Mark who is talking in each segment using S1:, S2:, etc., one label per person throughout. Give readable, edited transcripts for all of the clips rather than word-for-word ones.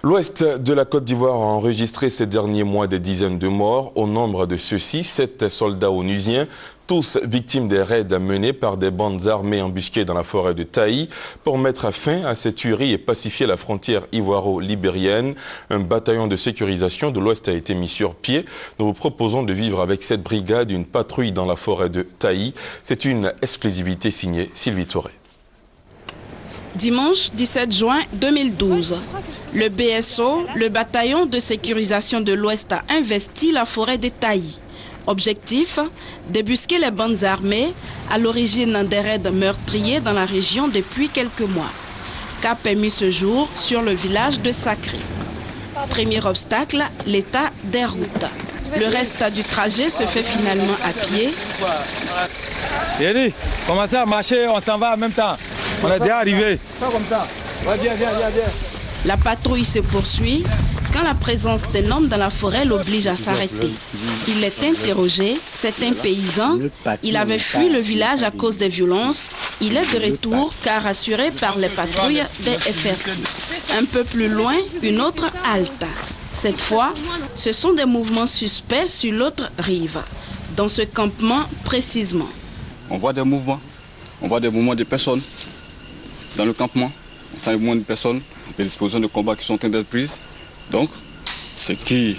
S1: L'ouest de la Côte d'Ivoire a enregistré ces derniers mois des dizaines de morts. Au nombre de ceux-ci, 7 soldats onusiens, tous victimes des raids menés par des bandes armées embusquées dans la forêt de Taï. Pour mettre fin à ces tueries et pacifier la frontière ivoiro-libérienne, un bataillon de sécurisation de l'Ouest a été mis sur pied. Nous vous proposons de vivre avec cette brigade une patrouille dans la forêt de Taï. C'est une exclusivité signée Sylvie Touré.
S2: Dimanche 17 juin 2012, le BSO, le bataillon de sécurisation de l'Ouest, a investi la forêt de Taï. Objectif, débusquer les bandes armées à l'origine des raids meurtriers dans la région depuis quelques mois. Cap est mis ce jour sur le village de Sacré. Premier obstacle, l'état des routes. Le reste du trajet se fait finalement à pied.
S3: Yéli, commencez à marcher, on s'en va en même temps. On est déjà arrivé. Comme ça. Viens.
S2: La patrouille se poursuit quand la présence d'un homme dans la forêt l'oblige à s'arrêter. Il est interrogé, c'est un paysan. Il avait fui le village à cause des violences. Il est de retour car assuré par les patrouilles des FRC. Un peu plus loin, une autre halte. Cette fois, ce sont des mouvements suspects sur l'autre rive. Dans ce campement précisément.
S4: On voit des mouvements. On voit des mouvements de personnes dans le campement. On sent des mouvements de personnes, des dispositions de combat qui sont en train d'être prises. Donc, ce qui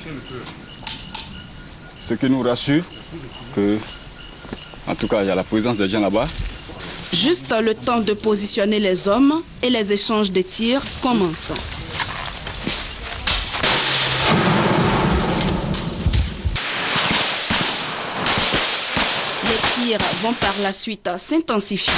S4: nous rassure, que, en tout cas, il y a la présence des gens là-bas.
S2: Juste le temps de positionner les hommes et les échanges de tirs commencent. Les tirs vont par la suite s'intensifier.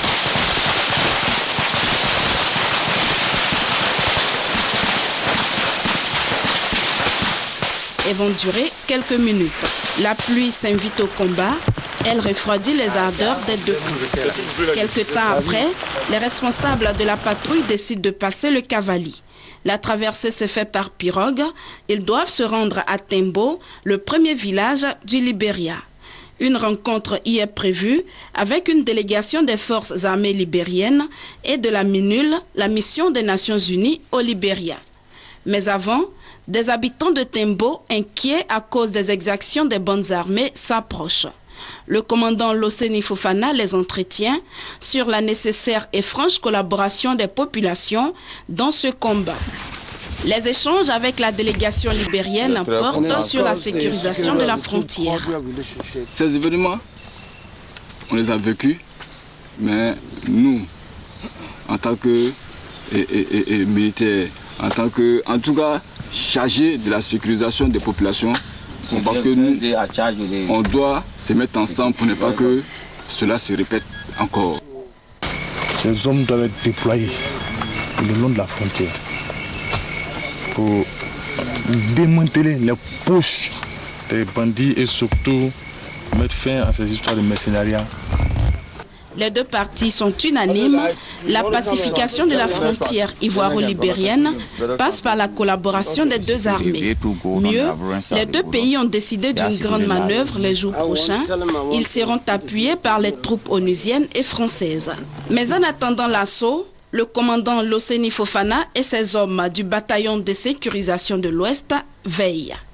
S2: Et vont durer quelques minutes. La pluie s'invite au combat. Elle refroidit les ardeurs des deux camps. Quelque temps après, les responsables de la patrouille décident de passer le Cavali. La traversée se fait par pirogue. Ils doivent se rendre à Tembo, le premier village du Libéria. Une rencontre y est prévue avec une délégation des forces armées libériennes et de la MINUL, la mission des Nations Unies au Libéria. Mais avant, des habitants de Tembo, inquiets à cause des exactions des bandes armées, s'approchent. Le commandant Loseni Fofana les entretient sur la nécessaire et franche collaboration des populations dans ce combat. Les échanges avec la délégation libérienne portent sur la sécurisation de la frontière.
S4: Ces événements, on les a vécus, mais nous, en tant que militaires, en tout cas, chargés de la sécurisation des populations, parce que nous, on doit se mettre ensemble pour ne pas que cela se répète encore.
S5: Ces hommes doivent être déployés le long de la frontière pour démanteler les poches des bandits et surtout mettre fin à ces histoires de mercenariat.
S2: Les deux parties sont unanimes. La pacification de la frontière ivoiro-libérienne passe par la collaboration des deux armées. Mieux, les deux pays ont décidé d'une grande manœuvre les jours prochains. Ils seront appuyés par les troupes onusiennes et françaises. Mais en attendant l'assaut, le commandant Loseni Fofana et ses hommes du bataillon de sécurisation de l'Ouest veillent.